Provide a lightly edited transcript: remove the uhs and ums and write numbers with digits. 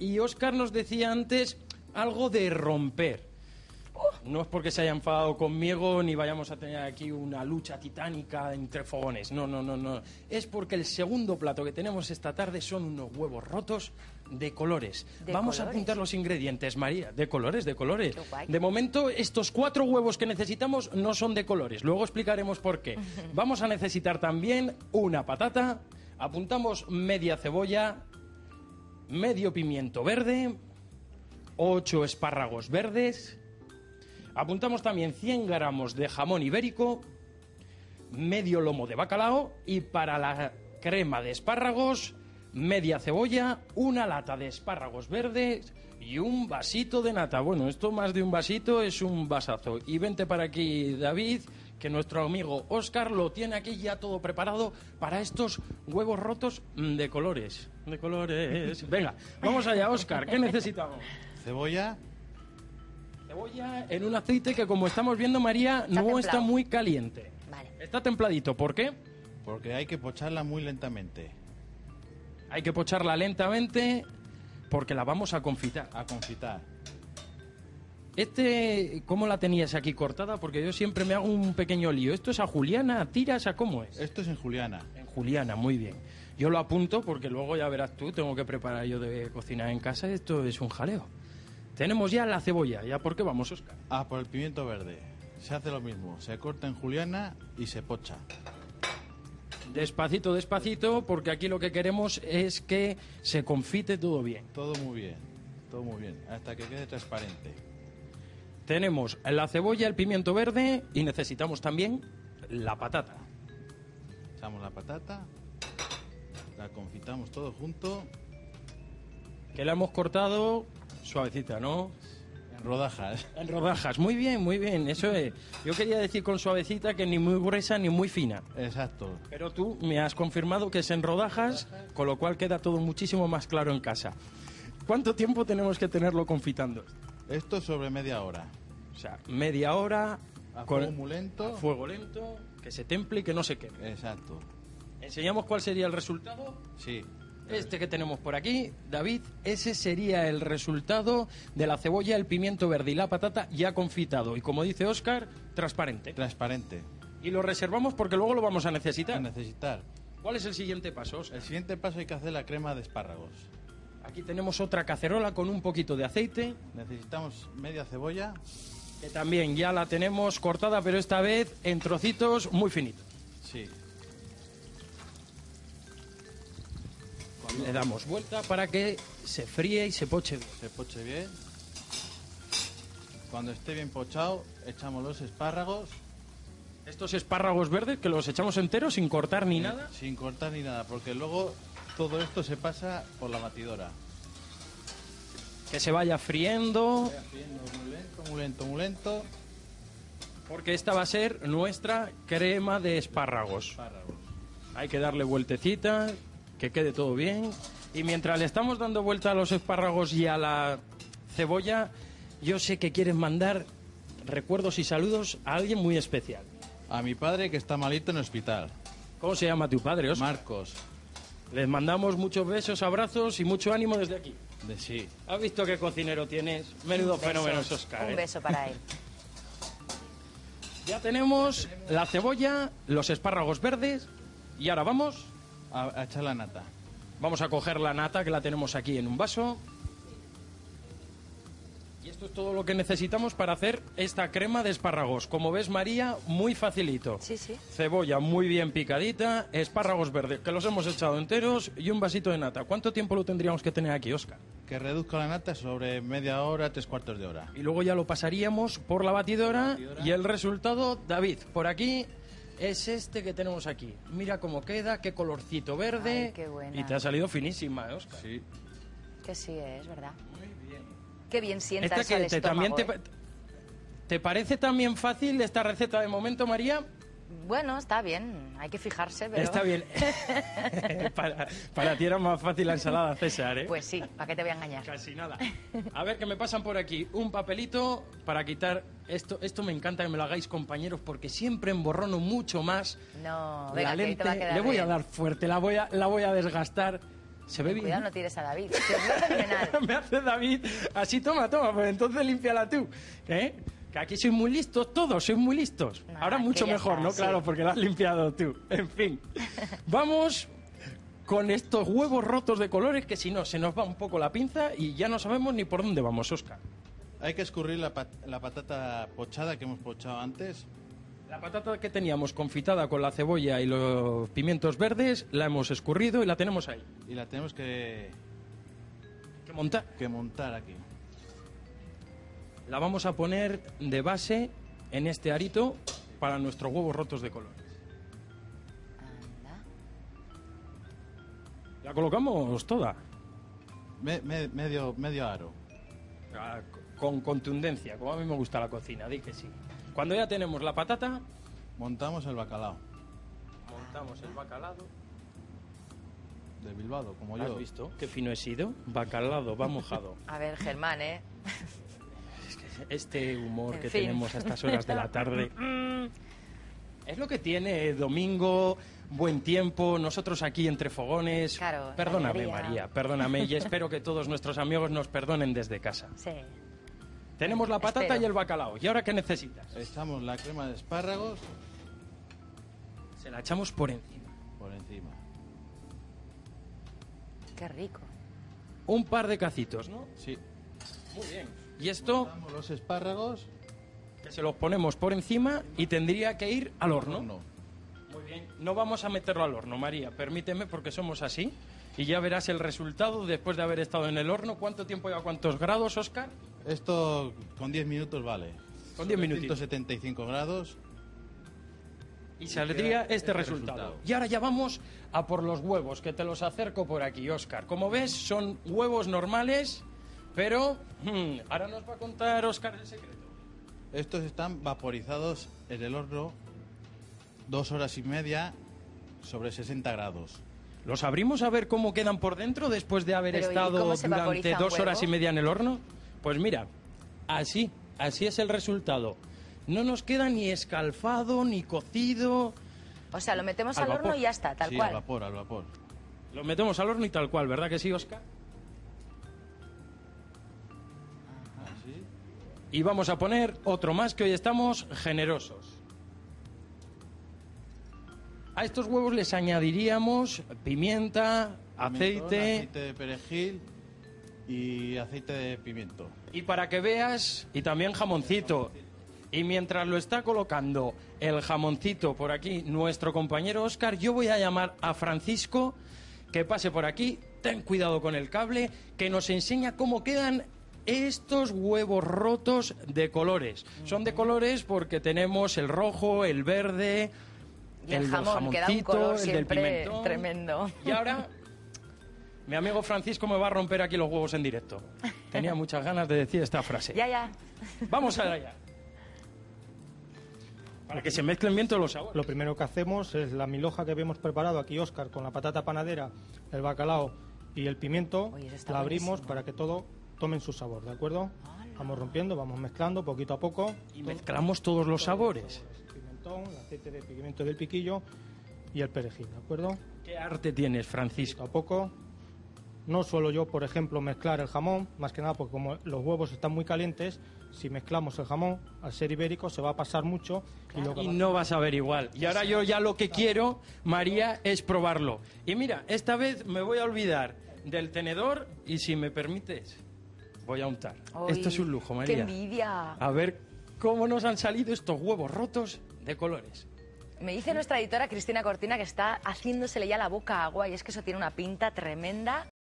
Y Óscar nos decía antes algo de romper. No es porque se haya enfadado conmigo ni vayamos a tener aquí una lucha titánica entre fogones. No. Es porque el segundo plato que tenemos esta tarde son unos huevos rotos de colores. Vamos a apuntar los ingredientes, María. De colores. Qué guay. De momento, estos 4 huevos que necesitamos no son de colores. Luego explicaremos por qué. Vamos a necesitar también una patata. Apuntamos media cebolla, medio pimiento verde, 8 espárragos verdes. Apuntamos también 100 gramos de jamón ibérico, medio lomo de bacalao y para la crema de espárragos, media cebolla, una lata de espárragos verdes y un vasito de nata. Bueno, esto más de un vasito es un vasazo. Y vente para aquí, David, que nuestro amigo Óscar lo tiene aquí ya todo preparado para estos huevos rotos de colores. De colores. Venga, vamos allá, Óscar. ¿Qué necesitamos? Cebolla En un aceite que, como estamos viendo, María, no está muy caliente. Vale. Está templadito. ¿Por qué? porque hay que pocharla muy lentamente. Hay que pocharla lentamente porque la vamos a confitar. A confitar. ¿Cómo la tenías aquí cortada? Porque yo siempre me hago un pequeño lío. ¿Esto es a juliana, a tiras, a cómo es? Esto es en juliana. En juliana, muy bien. Yo lo apunto porque luego ya verás tú, tengo que preparar yo de cocinar en casa. Esto es un jaleo. Tenemos ya la cebolla. ¿Ya por qué vamos, Óscar? Ah, por el pimiento verde. Se hace lo mismo. Se corta en juliana y se pocha. Despacito, despacito, porque aquí lo que queremos es que se confite todo bien. Todo muy bien. Todo muy bien. Hasta que quede transparente. Tenemos la cebolla, el pimiento verde y necesitamos también la patata. Echamos la patata. La confitamos todo junto. Que la hemos cortado suavecita, ¿no? En rodajas. En rodajas. Muy bien, muy bien. Eso es. Yo quería decir con suavecita que ni muy gruesa ni muy fina. Exacto. Pero tú me has confirmado que es en rodajas, con lo cual queda todo muchísimo más claro en casa. ¿Cuánto tiempo tenemos que tenerlo confitando? Esto sobre media hora. O sea, media hora A con fuego muy lento. a fuego lento, que se temple y que no se queme. Exacto. ¿Enseñamos cuál sería el resultado? Sí. Este que tenemos por aquí, David, ese sería el resultado de la cebolla, el pimiento verde y la patata ya confitado. Y como dice Óscar, transparente. Transparente. Y lo reservamos porque luego lo vamos a necesitar. A necesitar. ¿Cuál es el siguiente paso, Óscar? El siguiente paso hay que hacer la crema de espárragos. Aquí tenemos otra cacerola con un poquito de aceite, Necesitamos media cebolla. que también ya la tenemos cortada, pero esta vez en trocitos muy finitos. Sí. Le damos vuelta para que se fríe y se poche bien. Se poche bien. Cuando esté bien pochado, echamos los espárragos. Estos espárragos verdes que los echamos enteros sin cortar ni nada. Sin cortar ni nada, porque luego todo esto se pasa por la batidora. Que se vaya friendo, Muy lento, muy lento, muy lento. porque esta va a ser nuestra crema de espárragos. Espárragos. Hay que darle vueltecita, que quede todo bien. Y mientras le estamos dando vuelta a los espárragos y a la cebolla, yo sé que quieres mandar recuerdos y saludos a alguien muy especial. A mi padre que está malito en el hospital. ¿Cómo se llama tu padre, Óscar? Marcos. Les mandamos muchos besos, abrazos y mucho ánimo desde aquí. Sí. ¿Has visto qué cocinero tienes? Menudo fenómeno es Óscar. Un beso para él. Ya tenemos la cebolla, los espárragos verdes y ahora vamos A echar la nata. Vamos a coger la nata que la tenemos aquí en un vaso. Y esto es todo lo que necesitamos para hacer esta crema de espárragos. Como ves, María, muy facilito. Sí, sí. Cebolla muy bien picadita, espárragos verdes que los hemos echado enteros y un vasito de nata. ¿Cuánto tiempo lo tendríamos que tener aquí, Óscar? Que reduzca la nata sobre media hora, 3/4 de hora. Y luego ya lo pasaríamos por la batidora y el resultado, David, por aquí es este que tenemos aquí. Mira cómo queda, qué colorcito verde. Ay, qué buena. Y te ha salido finísima, Óscar. Sí. Que sí, es verdad. Muy bien. Qué bien sienta Esta eso al que también estómago, te parece también fácil esta receta de momento, María. Bueno, está bien. Hay que fijarse, pero... Está bien. para ti era más fácil la ensalada César, ¿eh? Pues sí, ¿para qué te voy a engañar? Casi nada. A ver, que me pasan por aquí un papelito para quitar esto. Esto me encanta que me lo hagáis, compañeros, porque siempre emborrono mucho más No, la venga, que lente. te va a quedar Le voy a bien. dar fuerte, la voy a desgastar. Se ve bien. Cuidado, no tires a David. Se os ve fenomenal. Me hace David, así toma, pues entonces límpiala tú. ¿Eh? Que aquí sois muy listos todos, sois muy listos. Nah, Ahora mucho que ya mejor, está, ¿no? sí. Claro, porque la has limpiado tú. En fin. Vamos con estos huevos rotos de colores que si no se nos va un poco la pinza y ya no sabemos ni por dónde vamos, Óscar. Hay que escurrir la patata pochada que hemos pochado antes. La patata que teníamos confitada con la cebolla y los pimientos verdes la hemos escurrido y la tenemos ahí. Y la tenemos que montar. montar aquí. La vamos a poner de base en este arito para nuestros huevos rotos de colores. Anda. ¿La colocamos toda? Medio aro. Ah, con contundencia, como a mí me gusta la cocina, di que sí. Cuando ya tenemos la patata, Montamos el bacalao montamos el bacalao. de Bilbao, como ¿Has yo. visto? Qué fino he sido. Bacalao, va mojado. A ver, Germán, ¿eh? Este humor En que fin. tenemos a estas horas de la tarde. Es lo que tiene domingo, buen tiempo, nosotros aquí entre fogones. Claro, Perdóname, alegría. María, perdóname. Y espero que todos nuestros amigos nos perdonen desde casa. Sí. Tenemos la patata Espero. y el bacalao. ¿Y ahora qué necesitas? Echamos la crema de espárragos Se la echamos por encima. por encima. Qué rico. Un par de cacitos, ¿no? Sí. Muy bien. Y esto, Montamos los espárragos. que se los ponemos por encima y tendría que ir al horno. No. Muy bien. No vamos a meterlo al horno, María. Permíteme, porque somos así. Y ya verás el resultado después de haber estado en el horno. ¿Cuánto tiempo y a cuántos grados, Óscar? Esto con 10 minutos vale. Con 10 minutitos. 175 grados. Y saldría queda este este resultado. resultado. Y ahora ya vamos a por los huevos, que te los acerco por aquí, Óscar. Como ves, son huevos normales, pero ahora nos va a contar Óscar el secreto. Estos están vaporizados en el horno 2 horas y media sobre 60 grados. ¿Los abrimos a ver cómo quedan por dentro después de haber Pero, ¿y estado cómo se durante vaporiza un 2 horas y huevo? media en el horno? Pues mira, así es el resultado. No nos queda ni escalfado, ni cocido. O sea, lo metemos Al al horno vapor. y ya está, tal Sí, cual. al vapor. Lo metemos al horno y tal cual, ¿verdad que sí, Óscar? Así. Y vamos a poner otro más, que hoy estamos generosos. A estos huevos les añadiríamos pimienta, Pimentón, aceite. aceite de perejil y aceite de pimiento. Y para que veas, y también jamoncito. Y mientras lo está colocando el jamoncito por aquí nuestro compañero Óscar, yo voy a llamar a Francisco que pase por aquí. Ten cuidado con el cable, que nos enseña cómo quedan estos huevos rotos de colores. Son de colores porque tenemos el rojo, el verde, Y el del jamón, que da un jamoncito, color el del siempre pimentón. tremendo. Y ahora mi amigo Francisco me va a romper aquí los huevos en directo. Tenía muchas ganas de decir esta frase. Ya. Vamos allá. Para que se mezclen bien todos los sabores. Lo primero que hacemos es la milhoja que habíamos preparado aquí, Óscar, con la patata panadera, el bacalao y el pimiento. Oye, eso está La abrimos buenísimo. para que todo tomen su sabor, ¿de acuerdo? Vamos rompiendo, vamos mezclando poquito a poco. Y mezclamos todos los sabores. El pimentón, el aceite de pimiento del piquillo y el perejil, ¿de acuerdo? ¿Qué arte tienes, Francisco? Poquito a poco. No suelo yo, por ejemplo, mezclar el jamón, más que nada porque como los huevos están muy calientes, si mezclamos el jamón, al ser ibérico, se va a pasar mucho. Y no vas a ver igual. Y ahora yo ya lo que quiero, María, es probarlo. Y mira, esta vez me voy a olvidar del tenedor y si me permites, voy a untar. Uy, Esto es un lujo, ¡Qué María. envidia! A ver cómo nos han salido estos huevos rotos de colores. Me dice nuestra editora Cristina Cortina que está haciéndosele ya la boca agua y es que eso tiene una pinta tremenda.